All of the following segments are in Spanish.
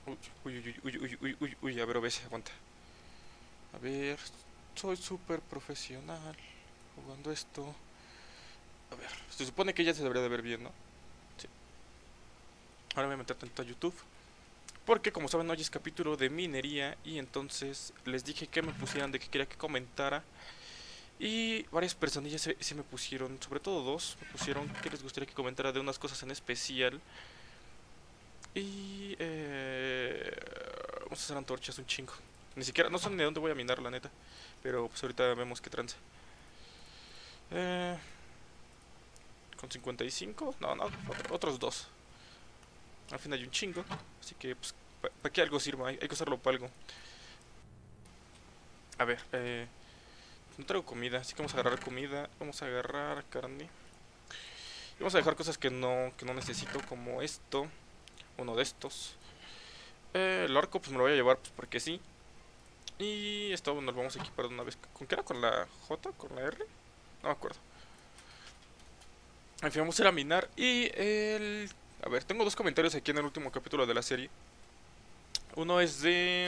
Uy, uy, uy, uy, uy, uy, uy, uy, a ver, OBS, aguanta. A ver, soy súper profesional jugando esto. A ver, se supone que ya se debería de ver bien, ¿no? Sí. Ahora me voy a meter tanto a YouTube. Porque como saben, hoy es capítulo de minería. Y entonces les dije que me pusieran de que quería que comentara. Y varias personillas se me pusieron, sobre todo dos, me pusieron que les gustaría que comentara de unas cosas en especial. Y vamos a hacer antorchas un chingo. Ni siquiera, no sé ni de dónde voy a minar, la neta. Pero pues ahorita vemos qué trance. Eh, con 55, no, no, otros dos. Al fin hay un chingo. Así que, pues, ¿para qué algo sirva? Hay que usarlo para algo. A ver, no traigo comida, así que vamos a agarrar comida. Vamos a agarrar carne. Y vamos a dejar cosas que no necesito, como esto. Uno de estos. El arco, pues me lo voy a llevar, pues porque sí. Y esto nos lo vamos a equipar de una vez. ¿Con qué era? ¿Con la J? ¿Con la R? No me acuerdo. En fin, vamos a ir a minar. Y el. A ver, tengo dos comentarios aquí en el último capítulo de la serie. Uno es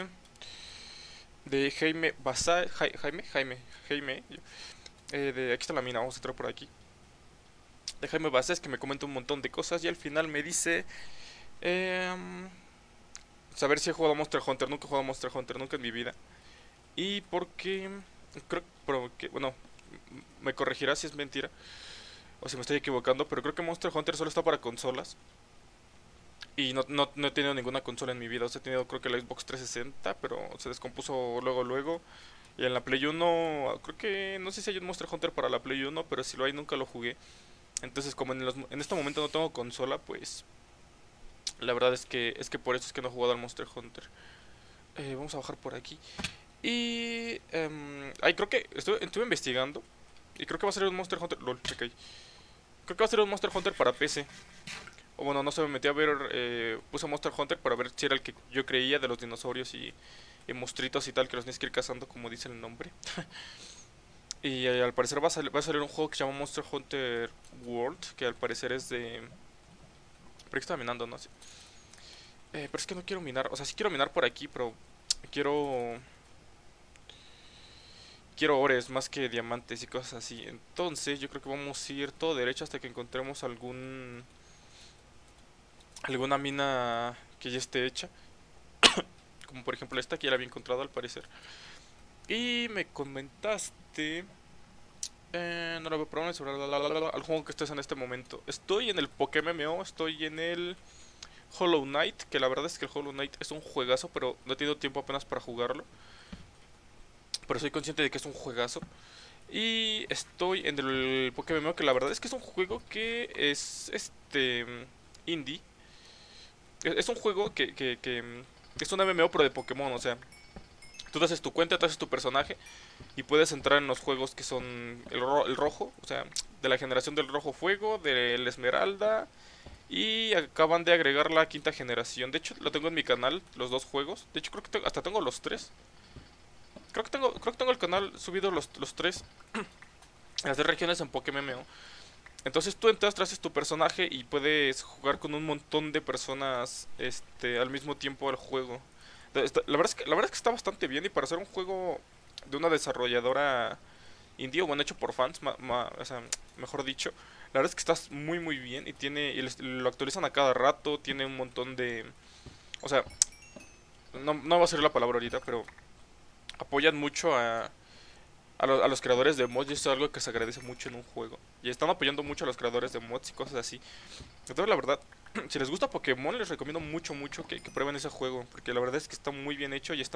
de Jaime Basay. Jaime. Aquí está la mina, vamos a entrar por aquí. De Jaime Basay, que me comenta un montón de cosas. Y al final me dice. em, saber si he jugado a Monster Hunter. Nunca he jugado a Monster Hunter, nunca en mi vida. Y porque. Bueno, me corregirá si es mentira. O si me estoy equivocando. Pero creo que Monster Hunter solo está para consolas. Y no he tenido ninguna consola en mi vida. O sea, he tenido creo que la Xbox 360, pero se descompuso luego. Y en la Play 1, creo que no sé si hay un Monster Hunter para la Play 1, pero si lo hay nunca lo jugué. Entonces, como en este momento no tengo consola, pues la verdad es que por eso es que no he jugado al Monster Hunter. Vamos a bajar por aquí. Y ay, creo que estuve investigando y creo que va a ser un Monster Hunter. LOL, me caí. Creo que va a ser un Monster Hunter para PC. O bueno, no se me metí a ver, puse Monster Hunter para ver si era el que yo creía de los dinosaurios y monstruitos y tal, que los tienes que ir cazando como dice el nombre. Y al parecer va a salir un juego que se llama Monster Hunter World, que al parecer es de. ¿Por qué estaba minando? No sé. Pero es que no quiero minar, o sea, sí quiero minar por aquí, pero quiero. Quiero ores más que diamantes y cosas así. Entonces, yo creo que vamos a ir todo derecho hasta que encontremos alguna mina que ya esté hecha. Como por ejemplo esta que ya la había encontrado al parecer. Y me comentaste. No lo veo problema sobre al juego que estés en este momento. Estoy en el Pokémon MMO, estoy en el Hollow Knight, que la verdad es que el Hollow Knight es un juegazo, pero no he tenido tiempo apenas para jugarlo. Pero soy consciente de que es un juegazo. Y estoy en el Pokémon MMO, que la verdad es que es un juego que es indie. Es un juego que es un MMO pero de Pokémon, o sea, tú te haces tu cuenta, te haces tu personaje y puedes entrar en los juegos que son el rojo, o sea, de la generación del rojo fuego, del esmeralda y acaban de agregar la quinta generación. De hecho, lo tengo en mi canal, los dos juegos. De hecho, creo que hasta tengo los tres. Creo que tengo el canal subido los tres, las tres regiones en Pokémon MMO. Entonces tú entras, traces tu personaje y puedes jugar con un montón de personas al mismo tiempo al juego. La verdad es que está bastante bien y para hacer un juego de una desarrolladora indie o bueno hecho por fans, o sea, mejor dicho, la verdad es que está muy bien y lo actualizan a cada rato, tiene un montón de, o sea, no va a ser la palabra ahorita, pero apoyan mucho a los creadores de mods y eso es algo que se agradece mucho en un juego. Y están apoyando mucho a los creadores de mods y cosas así. Entonces la verdad, si les gusta Pokémon les recomiendo mucho que prueben ese juego. Porque la verdad es que está muy bien hecho y está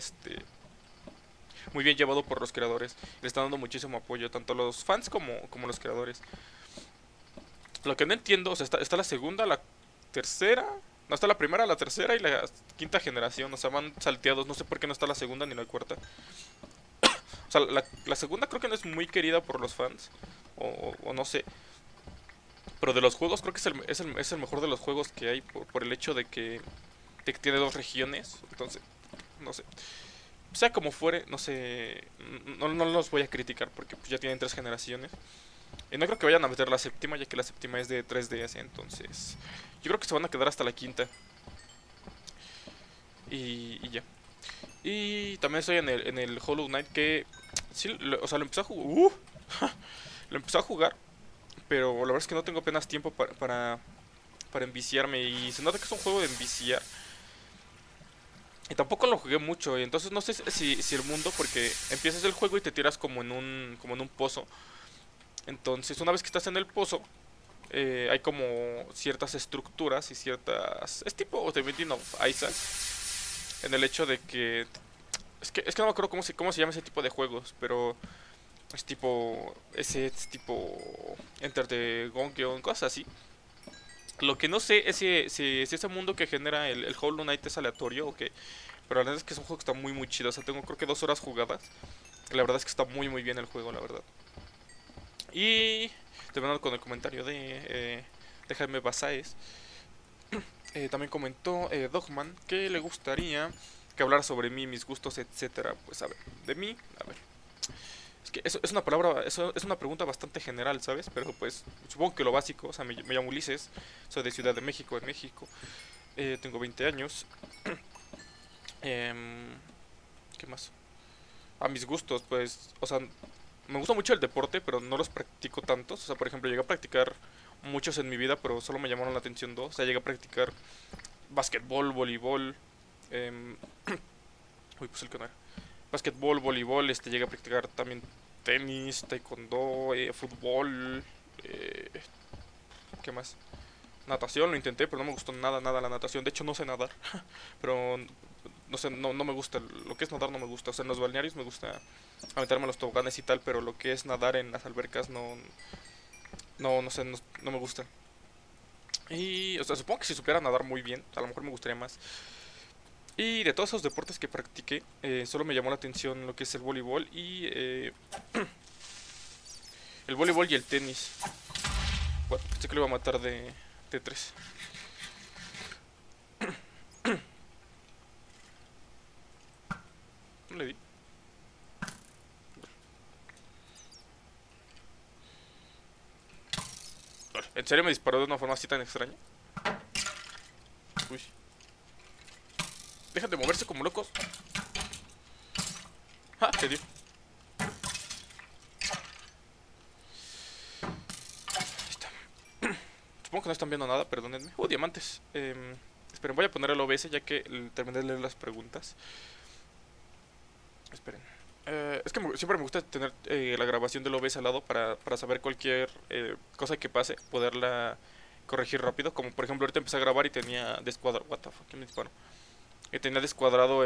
muy bien llevado por los creadores. Le están dando muchísimo apoyo, tanto a los fans como a los creadores. Lo que no entiendo, o sea, está la segunda, la tercera. No está la primera, la tercera y la quinta generación. O sea, van salteados. No sé por qué no está la segunda ni la cuarta. O sea, la segunda creo que no es muy querida por los fans. O no sé. Pero de los juegos creo que es el mejor de los juegos que hay por el hecho de que tiene dos regiones. Entonces, no sé. Sea como fuere, no sé. No los voy a criticar porque pues, ya tienen tres generaciones. Y no creo que vayan a meter la séptima, ya que la séptima es de 3DS. Entonces, yo creo que se van a quedar hasta la quinta. Y ya. Y también estoy en el Hollow Knight que... Sí, o sea, lo empecé a jugar... lo empecé a jugar, pero la verdad es que no tengo apenas tiempo para enviciarme. Y se nota que es un juego de enviciar. Y tampoco lo jugué mucho, y entonces no sé si el mundo, porque empiezas el juego y te tiras como en un pozo. Entonces una vez que estás en el pozo, hay como ciertas estructuras y ciertas... Es tipo The Binding of Isaac, en el hecho de que... Es que no me acuerdo cómo se llama ese tipo de juegos, pero es tipo... Es tipo... Enter the Gungeon, cosas así. Lo que no sé es si ese mundo que genera el Hollow Knight es aleatorio o qué. Pero la verdad es que es un juego que está muy chido. O sea, tengo creo que 2 horas jugadas. La verdad es que está muy bien el juego, la verdad. Y terminando con el comentario de Jaime Basáez. También comentó Dogman que le gustaría que hablara sobre mí, mis gustos, etcétera. Pues a ver, de mí, a ver. Es que eso es una palabra, eso es una pregunta bastante general, ¿sabes? Pero pues supongo que lo básico, o sea, me llamo Ulises, soy de Ciudad de México, en México. Tengo 20 años. Em, ¿Qué más? A mis gustos, pues, o sea, me gusta mucho el deporte, pero no los practico tantos. O sea, por ejemplo, llegué a practicar muchos en mi vida, pero solo me llamaron la atención dos. O sea, llegué a practicar básquetbol, voleibol. em, Uy, pues el que no era. Básquetbol, voleibol, llegué a practicar también tenis, taekwondo, fútbol. eh, ¿Qué más? Natación, lo intenté, pero no me gustó nada la natación. De hecho, no sé nadar. Pero no sé, no me gusta. Lo que es nadar no me gusta. O sea, en los balnearios me gusta aventarme a los toboganes y tal, pero lo que es nadar en las albercas no sé, no me gusta. Y, o sea, supongo que si supiera nadar muy bien, a lo mejor me gustaría más. Y de todos esos deportes que practiqué, solo me llamó la atención lo que es el voleibol y el voleibol y el tenis. Bueno, pensé que lo iba a matar de tres. No le di. ¿En serio me disparó de una forma así tan extraña? Uy. Dejan de moverse como locos. Ah, te dio. Ahí está. Supongo que no están viendo nada, perdónenme. Diamantes. Esperen, voy a poner el OBS ya que terminé de leer las preguntas. Esperen. Es que siempre me gusta tener la grabación del OBS al lado para saber cualquier cosa que pase, poderla corregir rápido. Como por ejemplo, ahorita empecé a grabar y tenía descuadrado. What the fuck, ¿quién me disparó? Tenía descuadrado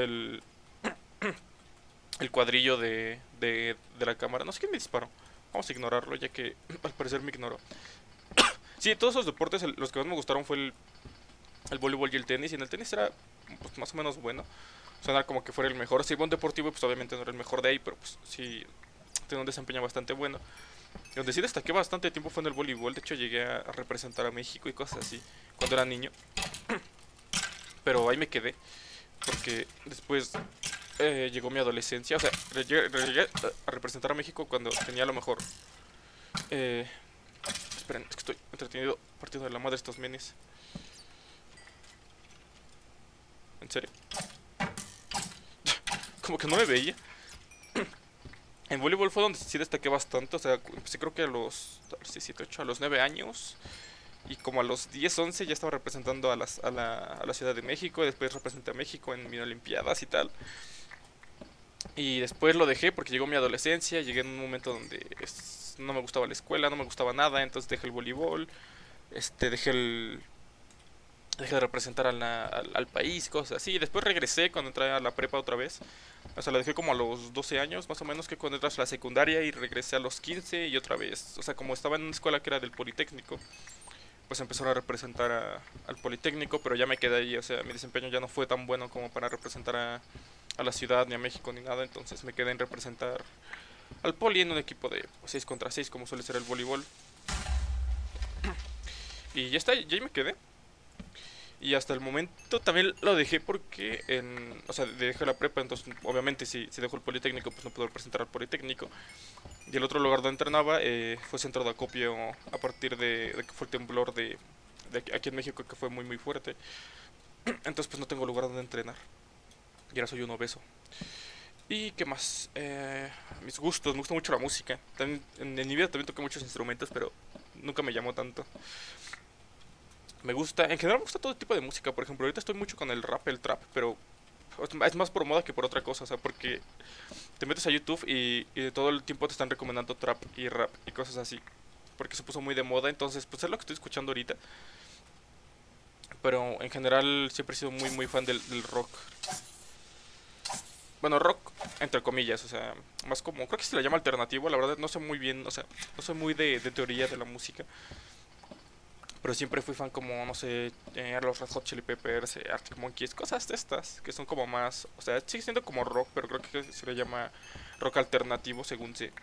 el cuadrillo de la cámara. No sé quién me disparó. Vamos a ignorarlo ya que al parecer me ignoró. Sí, todos esos deportes, los que más me gustaron fue el voleibol y el tenis. Y en el tenis era pues, más o menos bueno. O sea, no era como que fuera el mejor. Si iba a un deportivo, pues obviamente no era el mejor de ahí, pero pues sí tenía un desempeño bastante bueno. Y donde sí destaqué bastante tiempo fue en el voleibol. De hecho, llegué a representar a México y cosas así cuando era niño. Pero ahí me quedé. Porque después llegó mi adolescencia. O sea, llegué a representar a México cuando tenía a lo mejor. Eh, Esperen, es que estoy entretenido partiendo de la madre estos menes. ¿En serio? Como que no me veía. En voleibol fue donde sí destaqué bastante. O sea, empecé creo que a los 7, 8, a los 9 años. Y como a los 10, 11 ya estaba representando a la Ciudad de México. Y después representé a México en mini olimpiadas y tal. Y después lo dejé porque llegó mi adolescencia. Llegué en un momento donde no me gustaba la escuela, no me gustaba nada. Entonces dejé el voleibol. Dejé de representar al país, cosas así. Y después regresé cuando entré a la prepa otra vez. O sea, la dejé como a los 12 años, más o menos, que cuando entras a la secundaria. Y regresé a los 15 y otra vez. O sea, como estaba en una escuela que era del Politécnico, pues empezaron a representar al Politécnico. Pero ya me quedé ahí, o sea, mi desempeño ya no fue tan bueno como para representar a la ciudad, ni a México, ni nada. Entonces me quedé en representar al Poli en un equipo de 6 contra 6, como suele ser el voleibol. Y ya está, ya ahí me quedé. Y hasta el momento también lo dejé porque, o sea, dejé la prepa, entonces obviamente si dejo el Politécnico pues no puedo representar al Politécnico. Y el otro lugar donde entrenaba fue centro de acopio a partir de que fue el temblor de aquí en México, que fue muy fuerte. Entonces pues no tengo lugar donde entrenar. y ahora soy un obeso. ¿Y qué más? Mis gustos, me gusta mucho la música. También, en mi vida también toqué muchos instrumentos, pero nunca me llamó tanto. Me gusta, en general me gusta todo tipo de música. Por ejemplo, ahorita estoy mucho con el rap, el trap, pero es más por moda que por otra cosa. O sea, porque te metes a YouTube y todo el tiempo te están recomendando trap y rap y cosas así. Porque se puso muy de moda, entonces pues es lo que estoy escuchando ahorita. Pero en general siempre he sido muy fan del rock. Bueno, rock entre comillas, o sea, más como, creo que se le llama alternativo, la verdad no sé muy bien, o sea, no soy muy de teoría de la música. Pero siempre fui fan como, no sé, los Red Hot Chili Peppers, Arctic Monkeys, cosas de estas, que son como más, o sea, sigue siendo como rock, pero creo que se le llama rock alternativo según sé.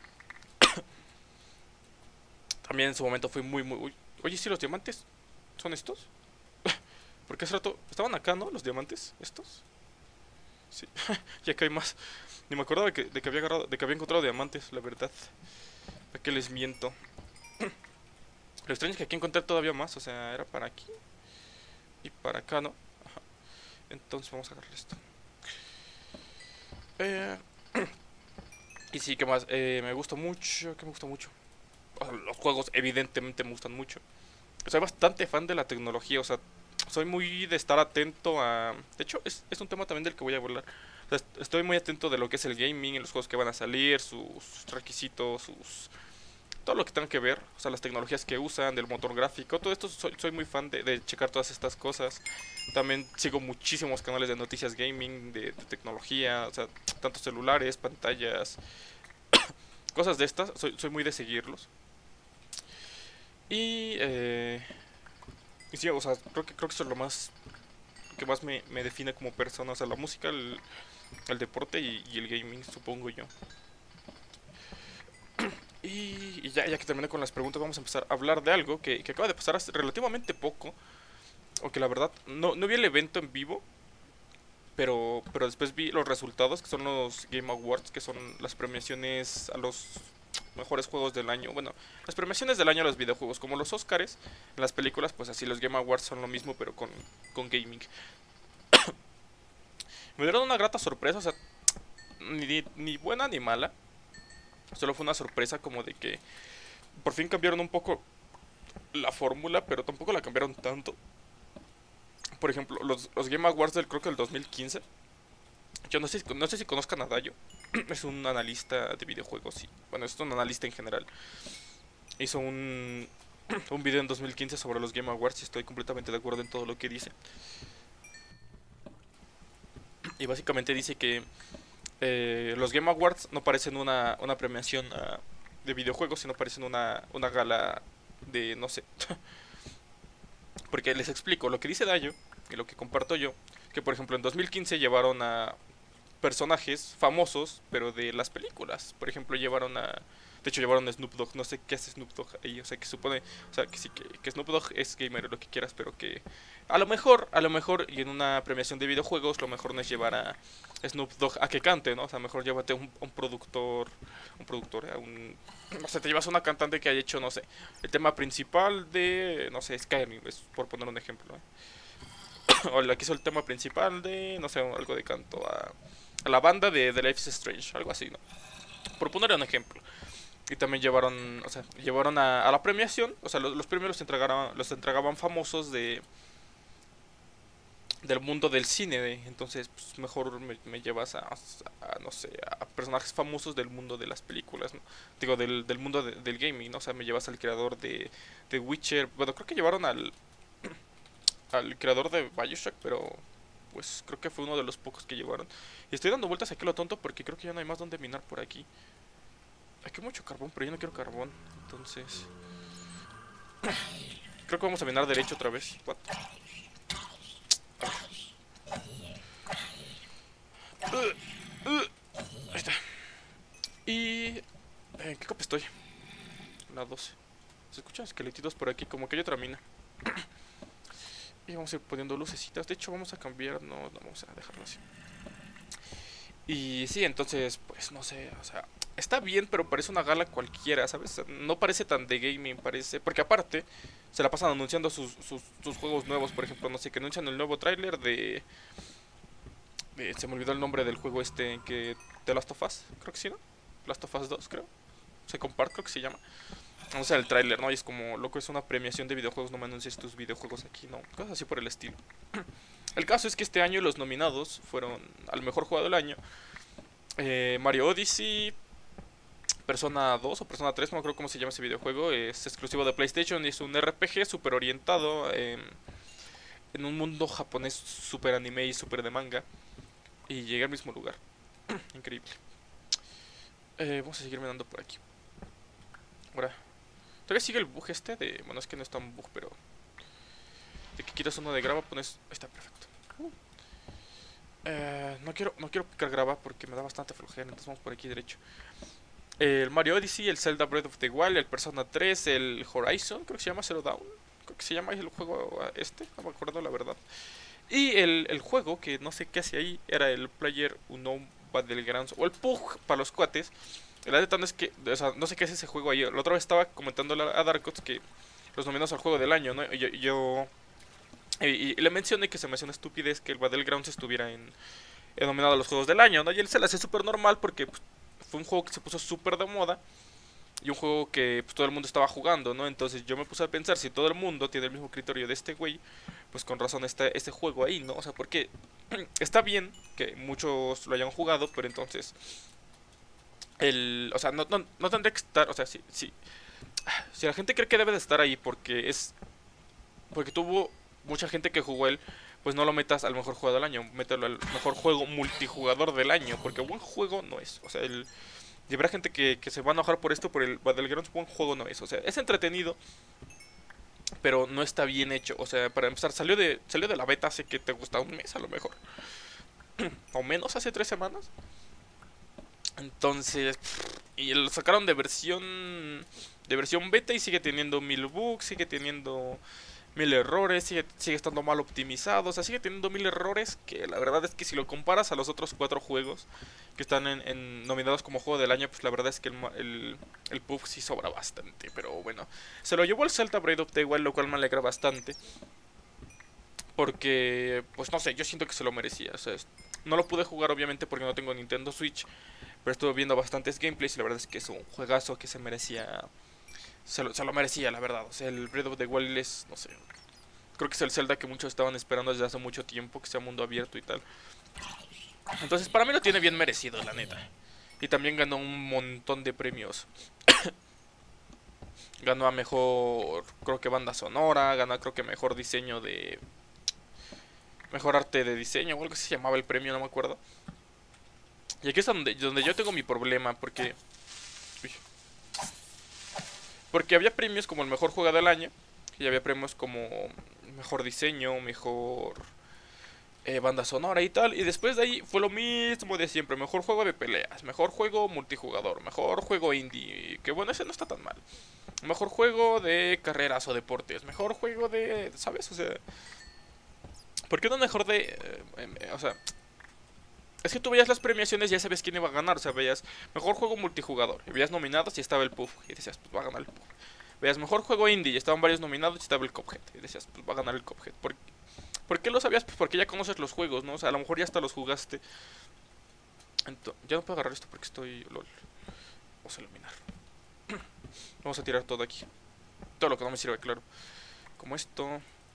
También en su momento fui uy, oye, sí, los diamantes, ¿son estos? Porque hace rato, estaban acá, ¿no? Los diamantes, estos. Sí, ya que hay más. Ni me acordaba de que había agarrado, de que había encontrado diamantes, la verdad. ¿Para qué les miento? Lo extraño es que aquí encontré todavía más, o sea, era para aquí y para acá, ¿no? Ajá. Entonces vamos a agarrar esto. Eh, y sí, ¿qué más? Me gusta mucho, ¿qué me gusta mucho? O sea, los juegos evidentemente me gustan mucho. Soy bastante fan de la tecnología, o sea, soy muy de estar atento a... De hecho, es un tema también del que voy a hablar. O sea, estoy muy atento de lo que es el gaming, en los juegos que van a salir, sus requisitos, sus... Todo lo que tenga que ver, o sea, las tecnologías que usan, del motor gráfico, todo esto soy muy fan de checar todas estas cosas. También sigo muchísimos canales de noticias gaming, de tecnología, o sea, tanto celulares, pantallas, cosas de estas, soy muy de seguirlos. Y, y sí, o sea, creo que eso es lo más que más me define como persona, o sea, la música, el deporte y el gaming, supongo yo. Y ya que terminé con las preguntas, vamos a empezar a hablar de algo que acaba de pasar hace relativamente poco, o que la verdad no vi el evento en vivo, pero después vi los resultados, que son los Game Awards, que son las premiaciones a los mejores juegos del año. Bueno, las premiaciones del año a los videojuegos, como los Oscars, en las películas, pues así los Game Awards son lo mismo, pero con gaming. Me dieron una grata sorpresa, o sea, ni buena ni mala. Solo fue una sorpresa como de que por fin cambiaron un poco la fórmula, pero tampoco la cambiaron tanto. Por ejemplo, los Game Awards del creo que del 2015. Yo no sé si conozcan a Dayo. Es un analista de videojuegos y bueno, es un analista en general. Hizo un video en 2015 sobre los Game Awards y estoy completamente de acuerdo en todo lo que dice. Y básicamente dice que los Game Awards no parecen una premiación de videojuegos, sino parecen una gala de, no sé. Porque les explico lo que dice Dayo y lo que comparto yo. Que por ejemplo en 2015 llevaron a personajes famosos, pero de las películas. Por ejemplo llevaron a... De hecho llevaron a Snoop Dogg, no sé qué hace Snoop Dogg ahí, o sea que supone, o sea que sí, que Snoop Dogg es gamer o lo que quieras, pero que a lo mejor, y en una premiación de videojuegos, lo mejor no es llevar a Snoop Dogg a que cante, ¿no? O sea, mejor llévate un productor, no sé, te llevas a una cantante que haya hecho, no sé, el tema principal de, no sé, Skyrim, es por poner un ejemplo, ¿eh? O la que hizo el tema principal de, no sé, algo de canto a la banda de Life is Strange, algo así, ¿no? Por poner un ejemplo. Y también llevaron, o sea, llevaron a la premiación, o sea, los premios los entregaban famosos del mundo del cine, entonces pues, mejor me llevas no sé, a personajes famosos del mundo de las películas, ¿no? Digo, del mundo del gaming, ¿no? O sea, me llevas al creador de Witcher, bueno, creo que llevaron al creador de Bioshock, pero pues creo que fue uno de los pocos que llevaron. Y estoy dando vueltas aquí a lo tonto porque creo que ya no hay más donde minar por aquí. Aquí hay mucho carbón, pero yo no quiero carbón. Entonces... Creo que vamos a minar derecho otra vez. What? Ahí está. Y... ¿en qué copa estoy? La 12. Se escuchan esqueletitos por aquí, como que hay otra mina. Y vamos a ir poniendo lucecitas. De hecho, vamos a cambiar. No, vamos a dejarlo así. Y sí, entonces, pues no sé, o sea, está bien, pero parece una gala cualquiera, ¿sabes? No parece tan de gaming, parece. Porque aparte, se la pasan anunciando sus juegos nuevos, por ejemplo, no sé, que anuncian el nuevo tráiler Se me olvidó el nombre del juego este que... The Last of Us, creo que sí, ¿no? Last of Us 2, creo. Se comparte, creo que se llama. Vamos a ver el tráiler, ¿no? Y es como, loco, es una premiación de videojuegos, no me anuncies tus videojuegos aquí, ¿no? Cosas así por el estilo. El caso es que este año los nominados fueron al mejor juego del año. Mario Odyssey, Persona 2 o Persona 3, no me acuerdo cómo se llama ese videojuego. Es exclusivo de PlayStation y es un RPG súper orientado en un mundo japonés súper anime y súper de manga. Y llegué al mismo lugar. Increíble. Vamos a seguir mirando por aquí. Ahora, todavía sigue el bug este de... Bueno, es que no es tan bug, pero... De que quitas uno de grava, pones... Ahí está, perfecto. No quiero picar grava porque me da bastante flojera, entonces vamos por aquí derecho. El Mario Odyssey, el Zelda Breath of the Wild, el Persona 3, el Horizon, creo que se llama Zero Dawn. Creo que se llama el juego este, no me acuerdo la verdad. Y el juego, que no sé qué hace ahí, era el Player Unknown Battlegrounds, o el PUG para los cuates. La neta no es que, o sea, no sé qué es ese juego ahí. La otra vez estaba comentando a Darkots que los nominados al juego del año, ¿no? Y le mencioné que se me hacía una estupidez que el Battlegrounds estuviera en nominado a los juegos del año, ¿no? Y él se le hace súper normal porque pues, fue un juego que se puso súper de moda y un juego que pues, todo el mundo estaba jugando, ¿no? Entonces yo me puse a pensar, si todo el mundo tiene el mismo criterio de este güey, pues con razón está este juego ahí, ¿no? O sea, porque está bien que muchos lo hayan jugado, pero entonces... O sea, no tendría que estar, o sea, si la gente cree que debe de estar ahí porque tuvo mucha gente que jugó él, pues no lo metas al mejor juego del año, mételo al mejor juego multijugador del año, porque buen juego no es, o sea, y habrá gente que se va a enojar por esto, por el Battlegrounds, buen juego no es, o sea, es entretenido, pero no está bien hecho, o sea, para empezar, salió de la beta hace que te gusta un mes a lo mejor, o menos, hace 3 semanas. Entonces, y lo sacaron de versión beta y sigue teniendo 1000 bugs, sigue teniendo 1000 errores, sigue estando mal optimizado, o sea, sigue teniendo 1000 errores que la verdad es que si lo comparas a los otros 4 juegos que están nominados como juego del año, pues la verdad es que el PUBG sí sobra bastante, pero bueno, se lo llevó el Zelda Breath of the Wild, lo cual me alegra bastante, porque, pues no sé, yo siento que se lo merecía, o sea, no lo pude jugar obviamente porque no tengo Nintendo Switch, pero estuve viendo bastantes gameplays y la verdad es que es un juegazo que se merecía. Se lo merecía, la verdad. O sea, el Breath of the Wild es, no sé. Creo que es el Zelda que muchos estaban esperando desde hace mucho tiempo, que sea mundo abierto y tal. Entonces, para mí lo tiene bien merecido, la neta. Y también ganó un montón de premios. Ganó a mejor, creo que banda sonora, ganó creo que mejor diseño de... Mejor arte de diseño, o algo así se llamaba el premio, no me acuerdo. Y aquí es donde yo tengo mi problema, porque... Uy. Porque había premios como el mejor juego del año, y había premios como mejor diseño, mejor banda sonora y tal. Y después de ahí fue lo mismo de siempre, mejor juego de peleas, mejor juego multijugador, mejor juego indie, que bueno, ese no está tan mal. Mejor juego de carreras o deportes, mejor juego de... ¿Sabes? O sea... ¿Por qué no mejor de... o sea... Es que tú veías las premiaciones y ya sabías quién iba a ganar, o sea, veías mejor juego multijugador, y veías nominados y estaba el PUBG, y decías, pues va a ganar el PUBG. Veías mejor juego indie y estaban varios nominados y estaba el Cuphead, y decías, pues va a ganar el Cuphead. ¿Por qué lo sabías? Pues porque ya conoces los juegos, ¿no? O sea, a lo mejor ya hasta los jugaste. Entonces, ya no puedo agarrar esto porque estoy... LOL. Vamos a eliminar. Vamos a tirar todo aquí. Todo lo que no me sirve, claro. Como esto,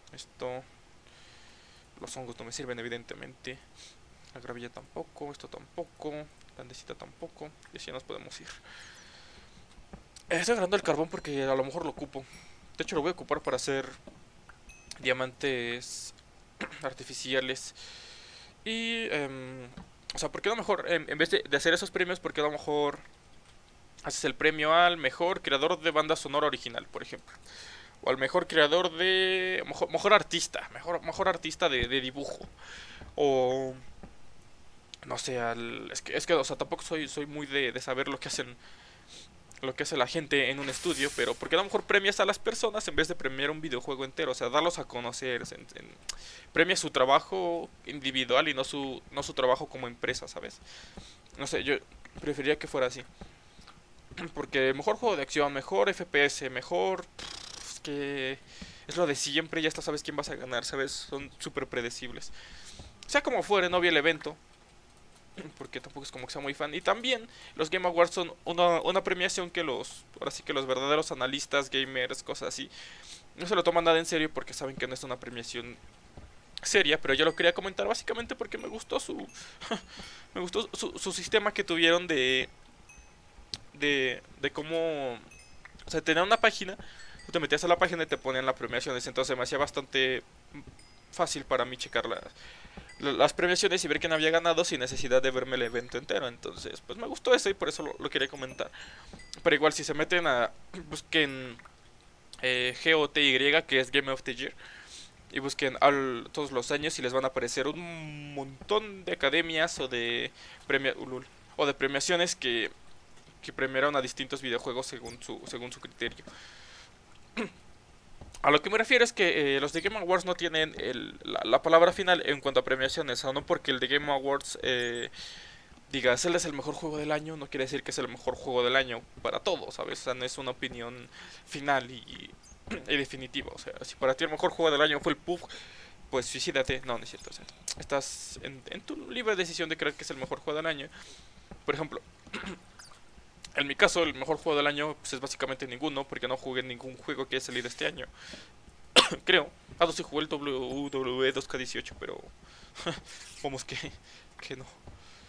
los hongos no me sirven, evidentemente. La gravilla tampoco, esto tampoco, la andesita tampoco. Y así nos podemos ir. Estoy agarrando el carbón porque a lo mejor lo ocupo. De hecho lo voy a ocupar para hacer diamantes artificiales. Y, o sea, ¿por qué no mejor, en vez de hacer esos premios, por qué a lo mejor haces el premio al mejor creador de banda sonora original, por ejemplo? O al mejor creador de... Mejor artista, mejor artista de dibujo. O... No sé, es que, o sea, tampoco soy muy de saber lo que hace la gente en un estudio, pero porque a lo mejor premias a las personas en vez de premiar un videojuego entero, o sea, darlos a conocer, premia su trabajo individual y no su trabajo como empresa, ¿sabes? No sé, yo preferiría que fuera así, porque mejor juego de acción, mejor FPS, mejor... Es que es lo de siempre, ya hasta sabes quién vas a ganar, ¿sabes? Son súper predecibles. Sea como fuere, no vi el evento, porque tampoco es como que sea muy fan. Y también los Game Awards son una premiación que ahora sí que los verdaderos analistas, gamers, cosas así, no se lo toman nada en serio porque saben que no es una premiación seria. Pero yo lo quería comentar básicamente porque me gustó me gustó su sistema que tuvieron de cómo, o sea, tenían una página, tú te metías a la página y te ponían las premiaciones. Entonces me hacía bastante fácil para mí checar las premiaciones y ver quién había ganado sin necesidad de verme el evento entero. Entonces, pues me gustó eso y por eso lo quería comentar. Pero igual, si se meten busquen GOTY, que es Game of the Year, y busquen todos los años y les van a aparecer un montón de academias o de premiaciones que premiaron a distintos videojuegos según su criterio. A lo que me refiero es que los de Game Awards no tienen la palabra final en cuanto a premiaciones, o no porque el de Game Awards diga, él es el mejor juego del año, no quiere decir que es el mejor juego del año para todos, ¿sabes? O sea, no es una opinión final y definitiva. O sea, si para ti el mejor juego del año fue el PUBG, pues suicídate. No, no es cierto. O sea, estás en tu libre decisión de creer que es el mejor juego del año. Por ejemplo, en mi caso, el mejor juego del año pues, es básicamente ninguno, porque no jugué ningún juego que haya salido este año. Creo. No, sí jugué el WWE 2K18, pero vamos que no.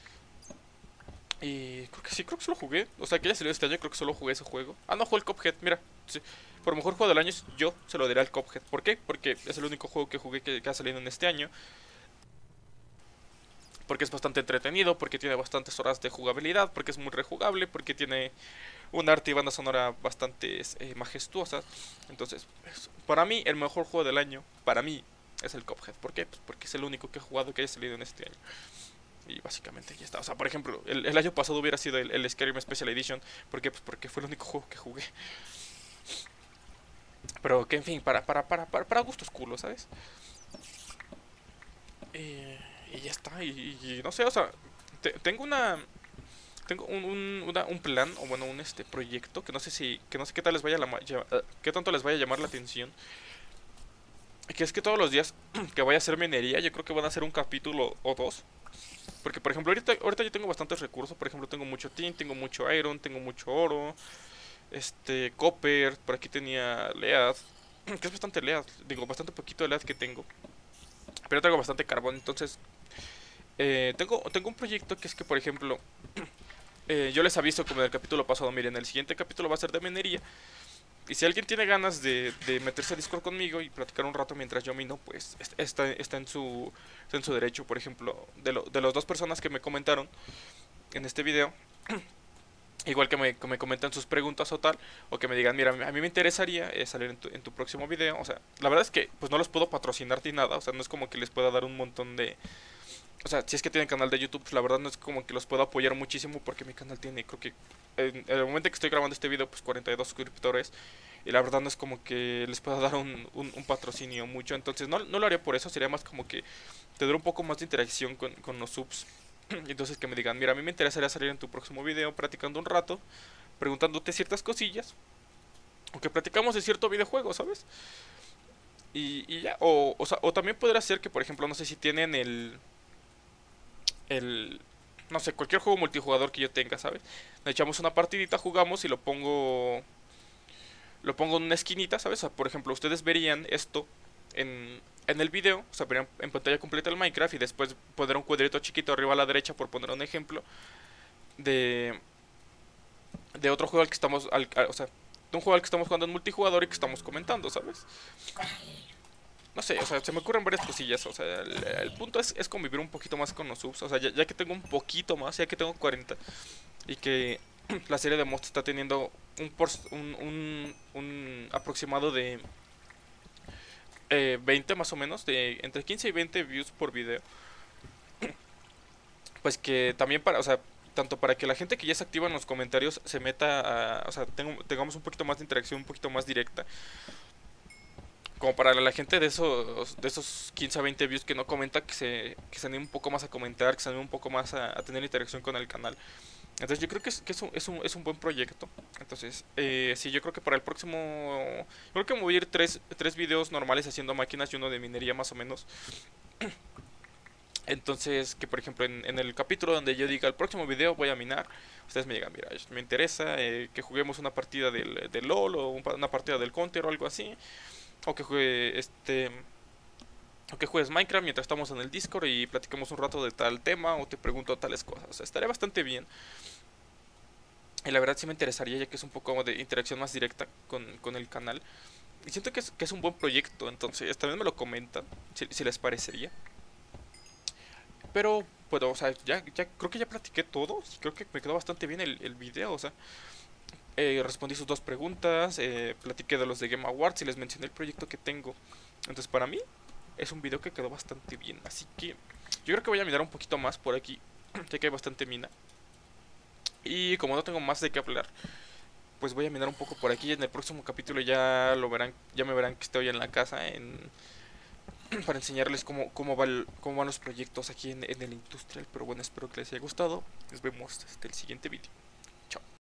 Y creo que sí, creo que solo jugué. O sea, que ya salió este año, creo que solo jugué ese juego. Ah, no, jugué el Cuphead, mira. Sí. Por mejor juego del año, yo se lo diré al Cuphead. ¿Por qué? Porque es el único juego que jugué que ha salido en este año. Porque es bastante entretenido, porque tiene bastantes horas de jugabilidad, porque es muy rejugable, porque tiene un arte y banda sonora bastante majestuosas. Entonces, para mí, el mejor juego del año, para mí, es el Cuphead. ¿Por qué? Pues porque es el único que he jugado que haya salido en este año. Y básicamente ya está. O sea, por ejemplo, el año pasado hubiera sido el Skyrim Special Edition. ¿Por qué? Pues porque fue el único juego que jugué. Pero que en fin, para gustos culos, ¿sabes? Y ya está. Y no sé, o sea, tengo un plan, o bueno, un proyecto que no sé qué tal les vaya qué tanto les vaya a llamar la atención. Que es que todos los días que vaya a hacer minería, yo creo que van a hacer un capítulo o dos. Porque, por ejemplo, ahorita yo tengo bastantes recursos. Por ejemplo, tengo mucho tin, tengo mucho iron, tengo mucho oro, copper. Por aquí tenía lead, que es bastante lead. Digo, bastante poquito de lead que tengo. Pero tengo bastante carbón. Entonces, tengo un proyecto que es que, por ejemplo, yo les aviso como en el capítulo pasado. Miren, el siguiente capítulo va a ser de minería. Y si alguien tiene ganas de meterse a Discord conmigo y platicar un rato mientras yo mino, pues está en su derecho. Por ejemplo, de las dos personas que me comentaron en este video, igual que me comentan sus preguntas o tal, o que me digan, mira, a mí me interesaría salir en tu próximo video. O sea, la verdad es que pues no los puedo patrocinar ni nada. O sea, no es como que les pueda dar un montón de... O sea, si es que tienen canal de YouTube, pues la verdad no es como que los pueda apoyar muchísimo porque mi canal tiene, creo que en el momento que estoy grabando este video, pues 42 suscriptores. Y la verdad no es como que les pueda dar un patrocinio mucho. Entonces no lo haría por eso, sería más como que tener un poco más de interacción con los subs. Y entonces que me digan, mira, a mí me interesaría salir en tu próximo video practicando un rato, preguntándote ciertas cosillas. O que platicamos de cierto videojuego, ¿sabes? Y ya, o también podría ser que, por ejemplo, no sé si tienen el no sé, cualquier juego multijugador que yo tenga, ¿sabes? Le echamos una partidita, jugamos y lo pongo en una esquinita, ¿sabes? O sea, por ejemplo, ustedes verían esto en el video, o sea, verían en pantalla completa el Minecraft y después pondré un cuadrito chiquito arriba a la derecha por poner un ejemplo de de otro juego al que estamos o sea, de un juego al que estamos jugando en multijugador y que estamos comentando, ¿sabes? No sé, o sea, se me ocurren varias cosillas. O sea, el punto es convivir un poquito más con los subs. O sea, ya que tengo un poquito más, ya que tengo 40 y que la serie de monstruos está teniendo un aproximado de 20 más o menos, de entre 15 y 20 views por video. Pues que también o sea, tanto para que la gente que ya se activa en los comentarios se meta o sea, tengamos un poquito más de interacción, un poquito más directa. Como para la gente de esos 15 a 20 views que no comenta, que se anime un poco más a comentar, que se anime un poco más a tener interacción con el canal. Entonces yo creo que es un buen proyecto. Entonces, sí, yo creo que para el próximo... Yo creo que me voy a ir tres videos normales haciendo máquinas y uno de minería más o menos. Entonces, que por ejemplo en el capítulo donde yo diga el próximo video voy a minar, ustedes me digan, mira, me interesa que juguemos una partida del LOL o una partida del Counter o algo así, o que juegue o que juegues Minecraft mientras estamos en el Discord y platiquemos un rato de tal tema o te pregunto tales cosas. O sea, estaría bastante bien. Y la verdad sí me interesaría ya que es un poco de interacción más directa con el canal. Y siento que es un buen proyecto, entonces también me lo comentan si les parecería. Pero, bueno, o sea, ya creo que ya platiqué todo. Y creo que me quedó bastante bien el video. O sea, respondí sus dos preguntas, platiqué de los de Game Awards y les mencioné el proyecto que tengo. Entonces, para mí, es un video que quedó bastante bien. Así que yo creo que voy a mirar un poquito más por aquí, ya que hay bastante mina. Y como no tengo más de qué hablar, pues voy a mirar un poco por aquí. En el próximo capítulo ya lo verán, ya me verán que estoy en la casa para enseñarles cómo van los proyectos aquí en el industrial. Pero bueno, espero que les haya gustado. Nos vemos hasta el siguiente video. Chao.